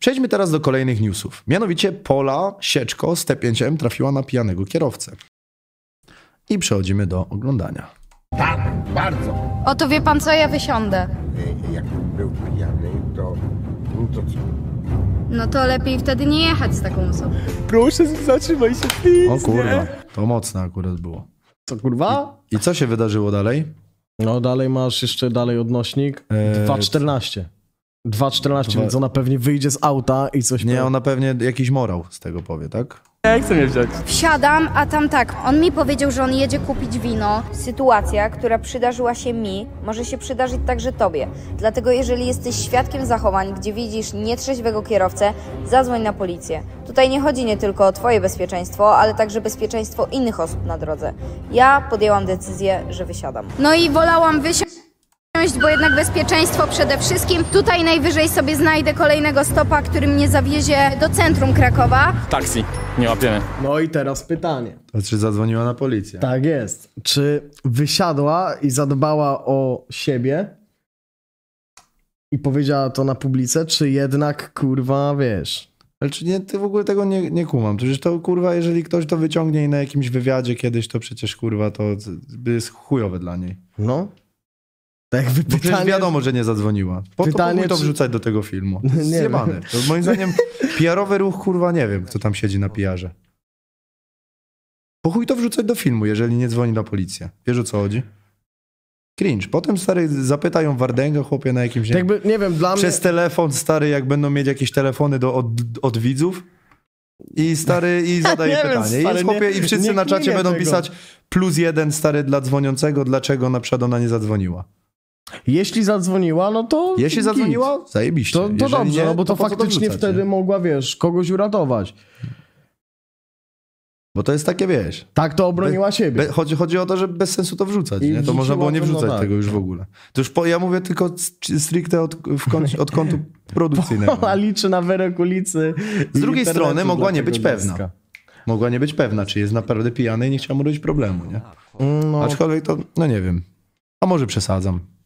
Przejdźmy teraz do kolejnych newsów. Mianowicie Pola Sieczko z T5M trafiła na pijanego kierowcę. I przechodzimy do oglądania. Tak, bardzo. Oto wie pan co, ja wysiądę. Jakbym był pijany, to co? No to lepiej wtedy nie jechać z taką osobą. Proszę, zatrzymaj się, please. O kurwa, to mocne akurat było. Co kurwa? I co się wydarzyło dalej? No dalej masz jeszcze odnośnik. 2,14. 2,14, więc ona pewnie wyjdzie z auta i coś... Nie, ona pewnie jakiś morał z tego powie, tak? Ja chcę mnie wziąć. Wsiadam, a tam tak, on mi powiedział, że on jedzie kupić wino. Sytuacja, która przydarzyła się mi, może się przydarzyć także tobie. Dlatego jeżeli jesteś świadkiem zachowań, gdzie widzisz nietrzeźwego kierowcę, zadzwoń na policję. Tutaj nie chodzi nie tylko o twoje bezpieczeństwo, ale także bezpieczeństwo innych osób na drodze. Ja podjęłam decyzję, że wysiadam. No i wolałam wysiąść, bo jednak bezpieczeństwo przede wszystkim. Tutaj najwyżej sobie znajdę kolejnego stopa, który mnie zawiezie do centrum Krakowa. Taksi, nie łapiemy. No i teraz pytanie. To czy zadzwoniła na policję? Tak jest. Czy wysiadła i zadbała o siebie i powiedziała to na publice, czy jednak, kurwa, wiesz... Ale czy nie, ty w ogóle tego nie kumam. Przecież to, kurwa, jeżeli ktoś to wyciągnie i na jakimś wywiadzie kiedyś, to przecież, kurwa, to jest chujowe dla niej. No. Tak jakby Bo przecież wiadomo, że nie zadzwoniła. Po pytanie, to czy... wrzucać do tego filmu. Nie Zjebane. To moim zdaniem PR-owy ruch, kurwa, nie wiem, kto tam siedzi na PR-ze. Po chuj to wrzucać do filmu, jeżeli nie dzwoni na policję. Wiesz, o co chodzi? Cringe. Potem, stary, zapytają Wardęga, chłopie, na jakimś... Jakby, nie wiem, dla przez telefon, stary, jak będą mieć jakieś telefony od widzów i stary, i zadaje pytanie. Wiem, stary, I, chłopie, i wszyscy na czacie będą pisać +1, stary, dla dzwoniącego, dlaczego na przykład ona nie zadzwoniła. Jeśli zadzwoniła, no to... Jeśli zadzwoniła, zajebiście. To dobrze, nie, no bo to po co faktycznie wrzucać, wtedy nie? mogła, wiesz, kogoś uratować. Bo to jest takie, wiesz... Tak to obroniła siebie. Chodzi o to, że bez sensu to wrzucać, I nie? To można było nie wrzuciła to, wrzucać no tak. tego już w ogóle. To już ja mówię tylko stricte od kątu produkcyjnego. Ona liczy na wyrok ulicy. Z drugiej strony internetu mogła dla nie być tego pewna. dziecka. Mogła nie być pewna, czy jest naprawdę pijany i nie chciała mu robić problemu, nie? No, Aczkolwiek to, no nie wiem. A może przesadzam.